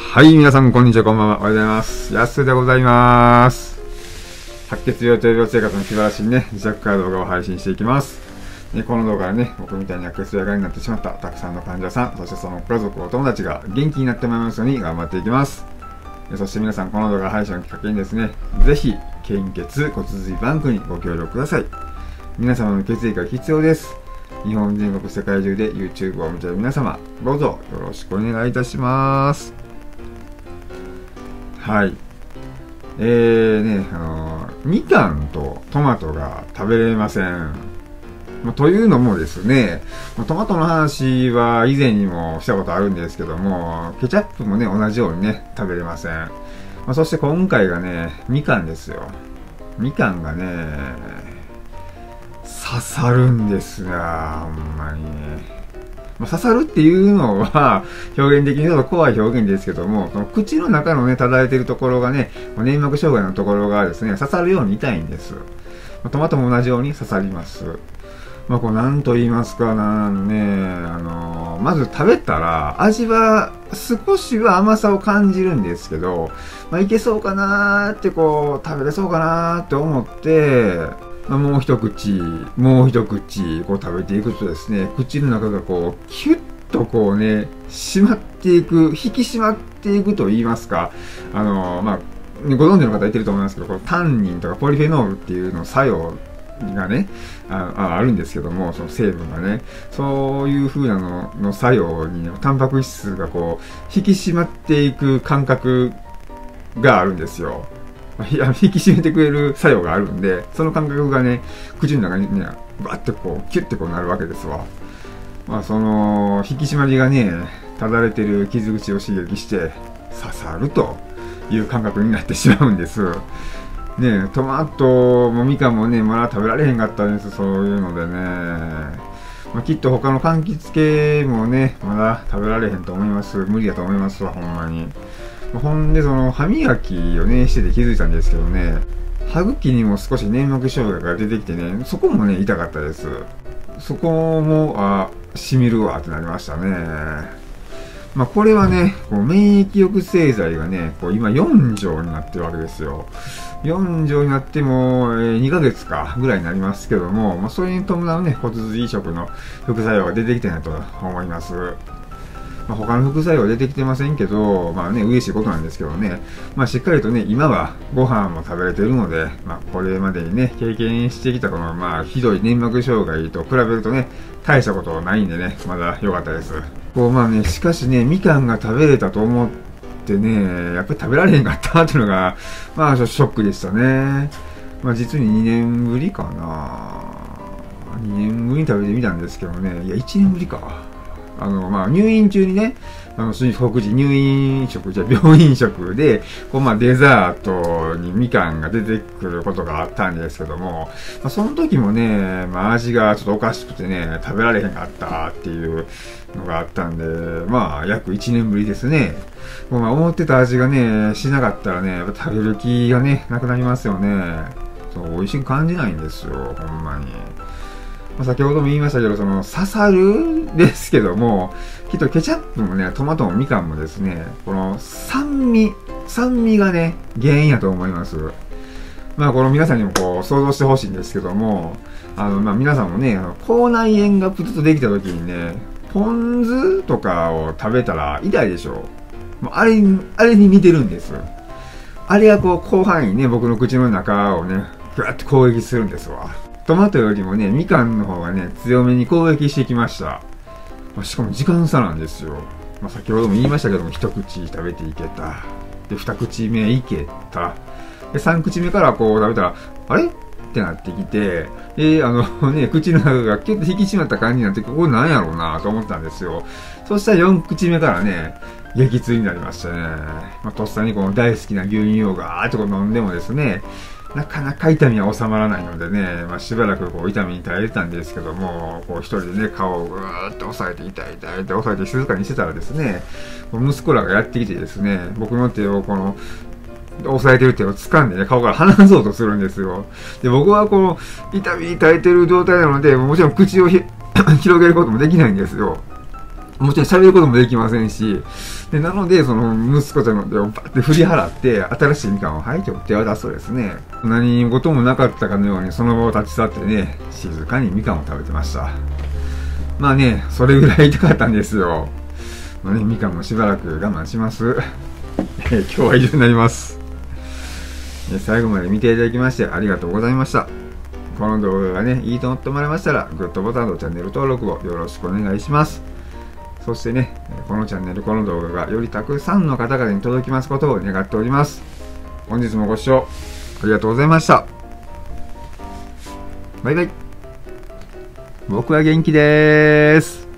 はい、皆さん、こんにちは、こんばんは。おはようございます。やすでございます。白血病と病生活の気晴らしにね、自宅から動画を配信していきます。この動画でね、僕みたいに白血病になってしまったたくさんの患者さん、そしてそのご家族、お友達が元気になってもらいますように頑張っていきます。そして皆さん、この動画配信をきっかけにですね、ぜひ、献血骨髄バンクにご協力ください。皆様の血液が必要です。日本全国世界中で YouTube を見ている皆様、どうぞよろしくお願いいたします。はい。みかんとトマトが食べれません。というのもですね、トマトの話は以前にもしたことあるんですけども、ケチャップもね、同じようにね、食べれません。そして今回がね、みかんですよ。みかんがね、刺さるんですが、ほんまにね。刺さるっていうのは表現的にちょっと怖い表現ですけども、その口の中のね、叩いてるところがね、粘膜障害のところがですね、刺さるように痛いんです。トマトも同じように刺さります。こうなんと言いますかまず食べたら味は少しは甘さを感じるんですけど、いけそうかなーってこう食べれそうかなーって思って、もう一口、こう食べていくとですね、口の中がこう、キュッとこうね、締まっていく、引き締まっていくと言いますか、ご存知の方言ってると思いますけど、このタンニンとかポリフェノールっていうの作用がね、あるんですけども、その成分がね、そういう風なの作用に、タンパク質がこう、引き締まっていく感覚があるんですよ。引き締めてくれる作用があるんで、その感覚がね、口の中にね、バッてこう、キュッてこうなるわけですわ。その、引き締まりがね、ただれてる傷口を刺激して、刺さるという感覚になってしまうんです。ね、トマトもみかんもね、まだ食べられへんかったんです、そういうのでね。きっと他の柑橘系もね、まだ食べられへんと思います。無理だと思いますわ、ほんまに。ほんで、その、歯磨きをね、してて気づいたんですけどね、歯茎にも少し粘膜障害が出てきてね、そこもね、痛かったです。そこも、染みるわってなりましたね。これはね、こう免疫抑制剤がね、こう今4錠になってるわけですよ。4錠になっても、2ヶ月かぐらいになりますけども、それに伴うね、骨髄移植の副作用が出てきてないと思います。他の副作用は出てきてませんけど、嬉しいことなんですけどね、しっかりとね、今はご飯も食べれてるので、これまでにね、経験してきたこの、ひどい粘膜障害と比べるとね、大したことないんでね、まだ良かったです。しかしね、みかんが食べれたと思ってね、やっぱり食べられへんかったっていうのが、ちょっとショックでしたね。実に2年ぶりかな。2年ぶりに食べてみたんですけどね、いや、1年ぶりか。入院中にね、食事、入院食、病院食で、デザートにみかんが出てくることがあったんですけども、その時もね、味がちょっとおかしくてね、食べられへんかったっていうのがあったんで、約1年ぶりですね。思ってた味がね、しなかったらね、やっぱ食べる気がね、なくなりますよね。美味しく感じないんですよ、ほんまに。先ほども言いましたけど、その刺さるですけども、きっとケチャップもね、トマトもみかんもですね、この酸味がね、原因やと思います。この皆さんにもこう想像してほしいんですけども、皆さんもね、口内炎がプツッとできた時にね、ポン酢とかを食べたら痛いでしょ。あれに似てるんです。あれがこう広範囲ね、僕の口の中をね、ぐわって攻撃するんですわ。トマトよりもね、みかんの方がね、強めに攻撃してきました。しかも時間差なんですよ。先ほども言いましたけども、一口食べていけた。で、二口目いけた。で、三口目からこう食べたら、あれってなってきて、で、口の中がキュッと引き締まった感じになって、これなんやろうなと思ったんですよ。そしたら四口目からね、激痛になりましたね。とっさにこの大好きな牛乳をガーッとこう飲んでもですね、なかなか痛みは収まらないのでね、しばらくこう痛みに耐えてたんですけども、こう一人でね、顔をぐーっと押さえて痛いって押さえて静かにしてたらですね、息子らがやってきてですね、僕の手をこの、押さえてる手を掴んでね、顔から離そうとするんですよ。で、僕はこの、痛みに耐えてる状態なので、もちろん口を広げることもできないんですよ。 もちろん喋ることもできませんし、でなので、その息子ちゃんの手をバッて振り払って、新しいみかんをはいと手渡すとですね、何事もなかったかのようにその場を立ち去ってね、静かにみかんを食べてました。まあね、それぐらい痛かったんですよ。まあね、みかんもしばらく我慢します。今日は以上になります。最後まで見ていただきましてありがとうございました。この動画がね、いいと思ってもらえましたら、グッドボタンとチャンネル登録をよろしくお願いします。そしてね、このチャンネル、この動画がよりたくさんの方々に届きますことを願っております。本日もご視聴ありがとうございました。バイバイ。僕は元気でーす。